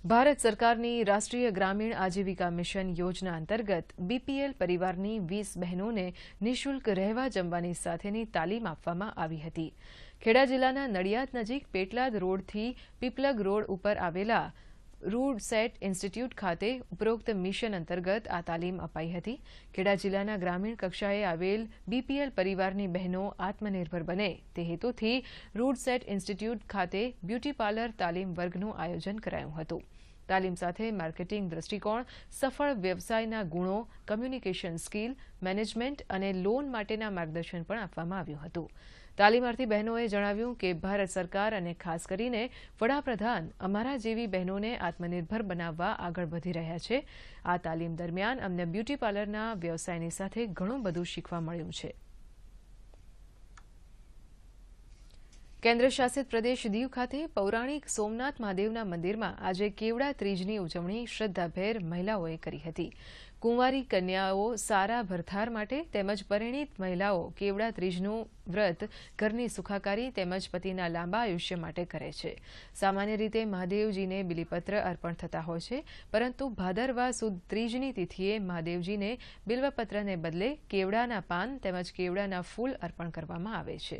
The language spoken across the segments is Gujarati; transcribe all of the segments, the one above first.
ભારત સરકારની રાષ્ટ્રીય ગ્રામીણ આજીવિકા મિશન યોજના અંતર્ગત બીપીએલ પરિવારની 20 બહેનોને નિઃશુલ્ક રહેવા જમવાની સાથેની તાલીમ આપવામાં આવી હતી। ખેડા જિલ્લાના નડિયાદ નજીક પેટલાદ રોડથી પીપલગ રોડ ઉપર આવેલા રૂડસેટ ઇન્સ્ટિટ્યૂટ ખાતે ઉપરોક્ત મિશન અંતર્ગત આ તાલીમ અપાઈ હતી। ખેડા જિલ્લાના ગ્રામીણ કક્ષાએ આવેલ બીપીએલ પરિવારની બહેનો આત્મનિર્ભર બને તે હેતુથી રૂડસેટ ઇન્સ્ટિટ્યૂટ ખાતે બ્યુટી પાર્લર તાલીમ વર્ગનું આયોજન કરાયું હતું। તાલીમ સાથે માર્કેટિંગ દ્રષ્ટિકોણ, સફળ વ્યવસાયના ગુણો, કમ્યુનિકેશન સ્કિલ, મેનેજમેન્ટ અને લોન માટેના માર્ગદર્શન પણ આપવામાં આવ્યું હતું। તાલીમાર્થી બહેનોએ જણાવ્યું કે ભારત સરકાર અને ખાસ કરીને વડાપ્રધાન અમારા જેવી બહેનોને આત્મનિર્ભર બનાવવા આગળ વધી રહ્યા છે। આ તાલીમ દરમિયાન અમને બ્યુટી પાર્લરના વ્યવસાયની સાથે ઘણું બધું શીખવા મળ્યું છે। કેન્દ્ર શાસિત પ્રદેશ દીવ ખાતે પૌરાણિક સોમનાથ મહાદેવના મંદિરમાં આજે કેવડા ત્રીજની ઉજવણી શ્રદ્ધાભેર મહિલાઓએ કરી હતી। કુંવારી કન્યાઓ સારા ભરથાર માટે તેમજ પરિણીત મહિલાઓ કેવડા ત્રીજનું વ્રત ઘરની સુખાકારી તેમજ પતિના લાંબા આયુષ્ય માટે કરે છે। સામાન્ય રીતે મહાદેવજીને બિલીપત્ર અર્પણ થતા હોય છે, પરંતુ ભાદરવા સુદ ત્રીજની તિથિએ મહાદેવજીને બિલ્વપત્રને બદલે કેવડાના પાન તેમજ કેવડાના ફૂલ અર્પણ કરવામાં આવે છે।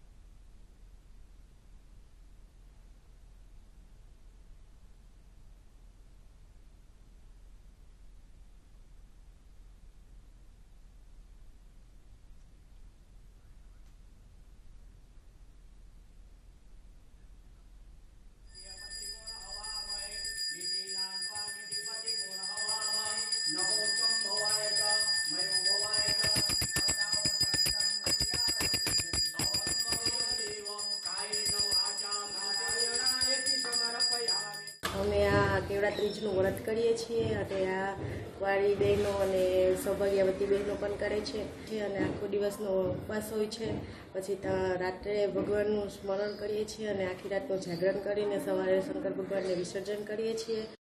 અમે આ કેવડા ત્રીજનું વ્રત કરીએ છીએ અને આ વાળી બહેનો અને સૌભાગ્યવતી બહેનો પણ કરે છે અને આખો દિવસનો ઉપવાસ હોય છે। પછી રાત્રે ભગવાનનું સ્મરણ કરીએ છીએ અને આખી રાતનું જાગરણ કરીને સવારે શંકર ભગવાનને વિસર્જન કરીએ છીએ।